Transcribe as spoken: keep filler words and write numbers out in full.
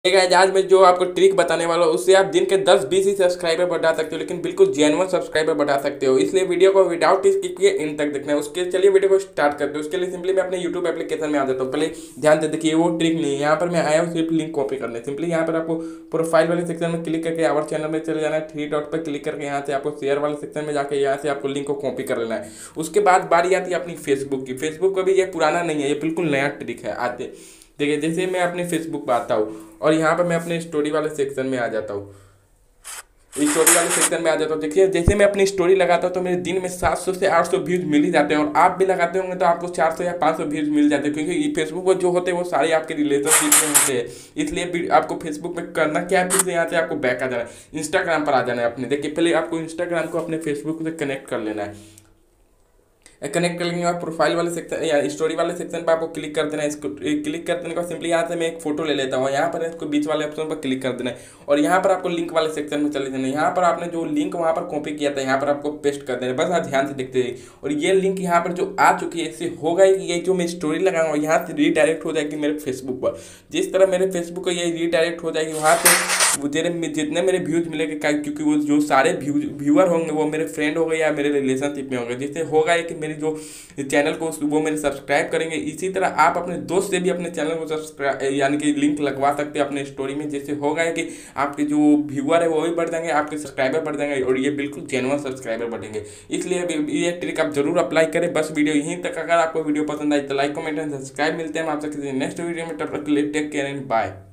Guys आज मैं जो आपको ट्रिक बताने वाला हूँ उससे आप दिन के दस बीस ही सब्सक्राइबर बढ़ा सकते हो, लेकिन बिल्कुल जेन्युइन सब्सक्राइबर बढ़ा सकते हो। इसलिए वीडियो को विदाउट स्किप किए इन तक देखना है। उसके चलिए वीडियो को स्टार्ट करते हैं। उसके लिए सिंपली मैं अपने यूट्यूब एप्लीकेशन में आ जाता हूँ। पहले ध्यान दे देखिए, वो ट्रिक नहीं है। यहाँ पर मैं आया हूँ सिर्फ लिंक कॉपी करने। सिंपली यहाँ पर आपको प्रोफाइल वाले सेक्शन में क्लिक करके आवर चैनल में चले जाना है। थ्री डॉट पर क्लिक करके यहाँ से आपको शेयर वाले सेक्शन में जाकर यहाँ से आपको लिंक को कॉपी कर लेना है। उसके बाद बारी आती है अपनी फेसबुक की। फेसबुक का भी ये पुराना नहीं है, ये बिल्कुल नया ट्रिक है। आते देखिए, जैसे मैं अपने फेसबुक पर आता हूँ और यहाँ पर मैं अपने स्टोरी वाले सेक्शन में आ जाता हूँ। स्टोरी वाले सेक्शन में आ जाता हूँ। देखिए, जैसे मैं अपनी स्टोरी लगाता हूँ तो मेरे दिन में सात सौ से आठ सौ व्यूज मिल ही जाते हैं। और आप भी लगाते होंगे तो आपको चार सौ या पाँच सौ व्यूज मिल जाते हैं, क्योंकि फेसबुक पर जो होते हैं वो सारे आपके रिलेशनशिप में होते हैं। इसलिए आपको फेसबुक में करना क्या है, फिर से यहाँ से आपको बैक आ जाना है, इंस्टाग्राम पर आ जाना है अपने। देखिए, पहले आपको इंस्टाग्राम को अपने फेसबुक से कनेक्ट कर लेना है। कनेक्ट करने के बाद प्रोफाइल वाले सेक्शन या स्टोरी वाले सेक्शन पर आपको क्लिक कर देना है। इसको क्लिक कर देने के बाद सिंपली यहाँ से मैं एक फोटो ले लेता हूँ। यहाँ पर इसको बीच वाले ऑप्शन पर क्लिक कर देना है और यहाँ पर आपको लिंक वाले सेक्शन में चले जाना है। यहाँ पर आपने जो लिंक वहाँ पर कॉपी किया था यहाँ पर आपको पेस्ट कर देना है। बस आप ध्यान से देखते रहिए। और ये लिंक यहाँ पर जो आ चुकी है, इससे होगा कि ये जो मैं स्टोरी लगाऊंगा यहाँ से रीडायरेक्ट हो जाएगी मेरे फेसबुक पर। जिस तरह मेरे फेसबुक पर ये रीडायरेक्ट हो जाएगी, वहाँ से मेरे जितने मेरे व्यूज मिलेंगे, क्योंकि वो जो सारे व्यूअर होंगे वो मेरे फ्रेंड हो गए या मेरे रिलेशनशिप में होंगे, जिससे होगा कि मेरी जो चैनल को वो मेरे सब्सक्राइब करेंगे। इसी तरह आप अपने दोस्त से भी अपने चैनल को सब्सक्राइब यानी कि लिंक लगवा सकते हैं अपने स्टोरी में, जिससे होगा कि आपके जो व्यूअर है वो भी बढ़ जाएंगे, आपके सब्सक्राइबर बढ़ जाएंगे और ये बिल्कुल जेन्युइन सब्सक्राइबर बढ़ेंगे। इसलिए ये ट्रिक आप जरूर अप्लाई करें। बस वीडियो यहीं तक। अगर आपको वीडियो पसंद आई तो लाइक कमेंट एंड सब्सक्राइब। मिलते हैं हम आपसे किसी नेक्स्ट वीडियो में। तब तक के लिए टेक केयर एंड बाय।